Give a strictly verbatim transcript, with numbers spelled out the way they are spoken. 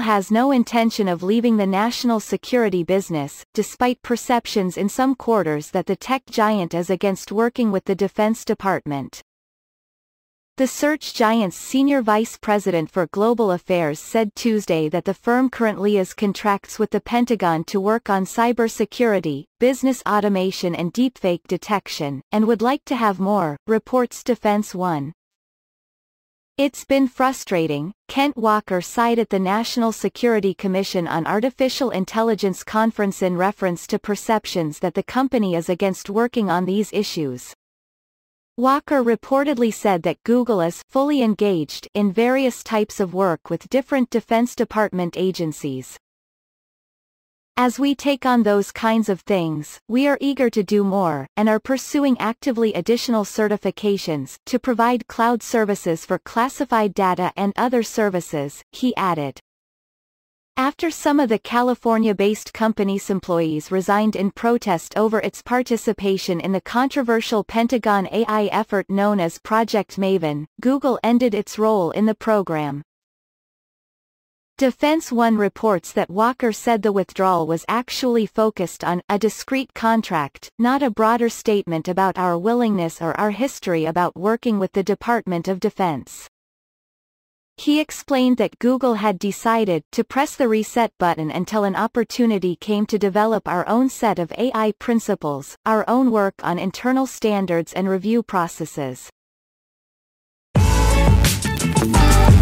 has no intention of leaving the national security business, despite perceptions in some quarters that the tech giant is against working with the Defense Department. The search giant's senior vice president for global affairs said Tuesday that the firm currently has contracts with the Pentagon to work on cybersecurity, business automation and deepfake detection, and would like to have more, reports DefenseOne. It's been frustrating, Kent Walker said at the National Security Commission on Artificial Intelligence conference in reference to perceptions that the company is against working on these issues. Walker reportedly said that Google is fully engaged in various types of work with different Defense Department agencies. As we take on those kinds of things, we are eager to do more, and are pursuing actively additional certifications to provide cloud services for classified data and other services, he added. After some of the California-based company's employees resigned in protest over its participation in the controversial Pentagon A I effort known as Project Maven, Google ended its role in the program. DefenseOne reports that Walker said the withdrawal was actually focused on a discrete contract, not a broader statement about our willingness or our history about working with the Department of Defense. He explained that Google had decided to press the reset button until an opportunity came to develop our own set of A I principles, our own work on internal standards and review processes.